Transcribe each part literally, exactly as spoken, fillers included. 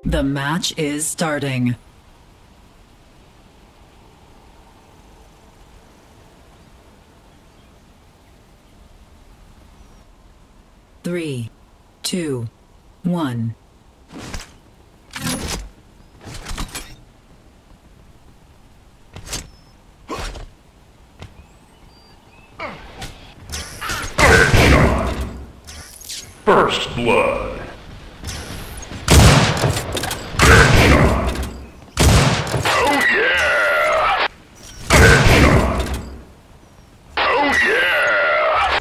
The match is starting. Three, two, one. First blood. Oh yeah! Oh yeah!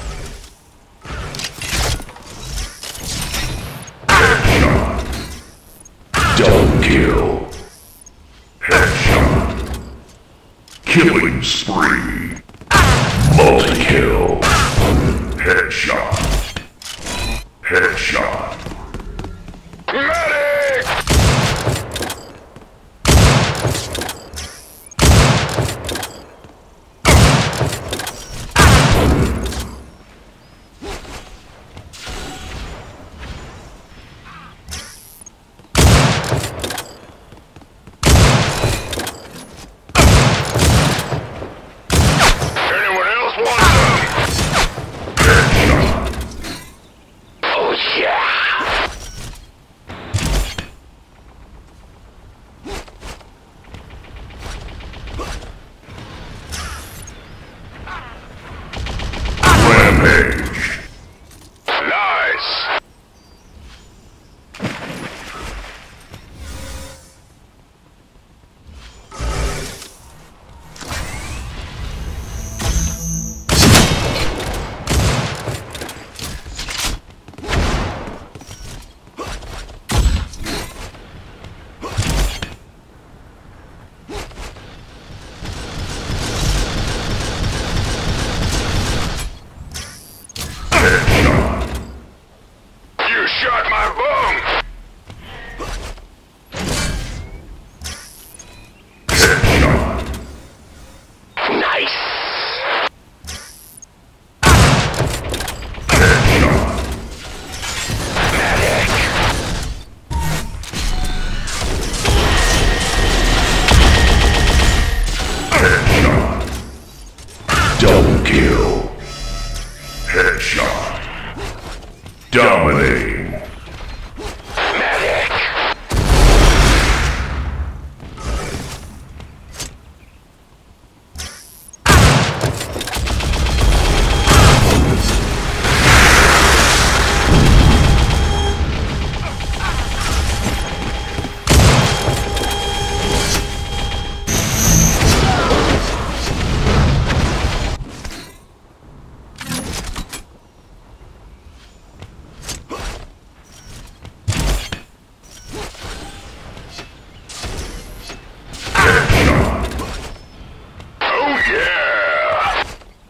Double kill. Headshot. Killing spree. Multi-kill. Headshot. Headshot. Medic! Anyone else want some? Headshot. Oh yeah! Rampage. Nice. You shot my bum! Headshot. Nice! Headshot. Medic! Headshot. Double kill. Headshot. Dominating. Medic. Oh yeah!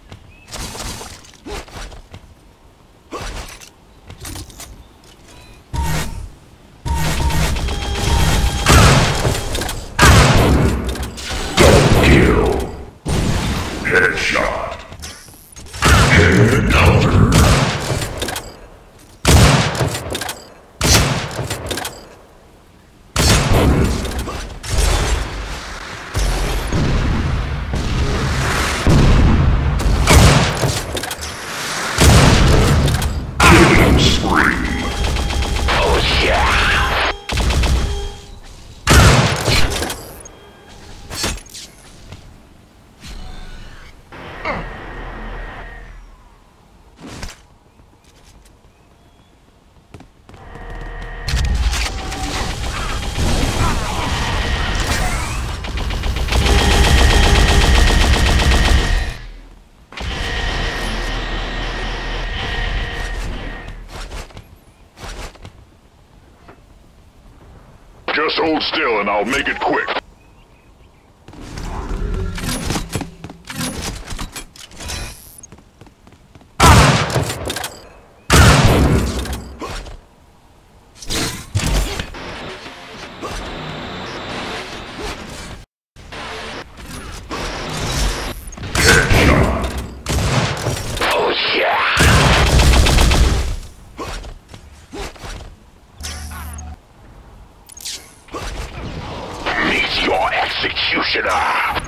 Double kill. Headshot. Head cover. Killing spree. Oh yeah! Just hold still and I'll make it quick. Headshot. Oh yeah! Executioner!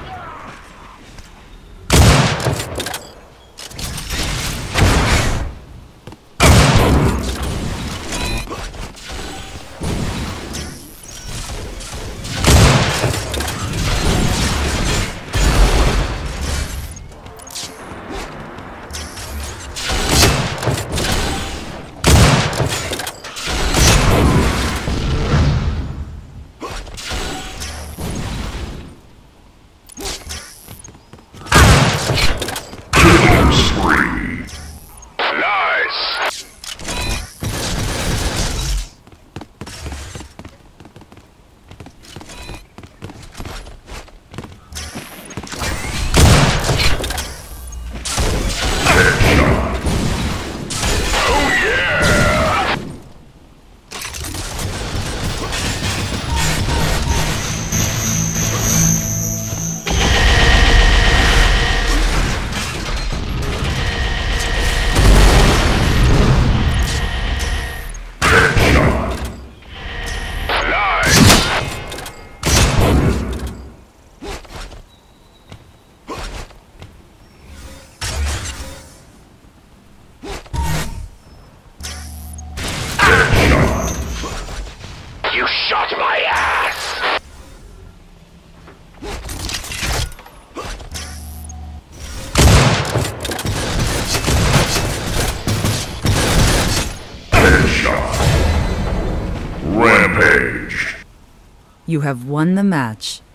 You shot my ass! Headshot. Rampage. You have won the match.